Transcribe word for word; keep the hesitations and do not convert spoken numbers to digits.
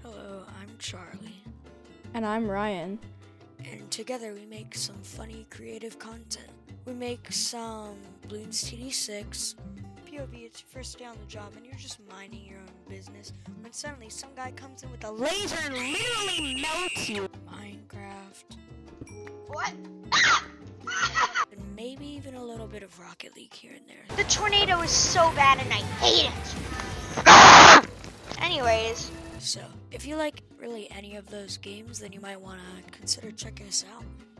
Hello, I'm Charlie, And I'm Ryan. and together we make some funny, creative content. We make some Bloons T D six. P O V, it's your first day on the job, and you're just minding your own business when suddenly some guy comes in with a laser and literally melts you. Minecraft. What? And maybe even a little bit of Rocket League here and there. The tornado is so bad and I hate it. Anyways, So, if you like really any of those games, then you might want to consider checking us out.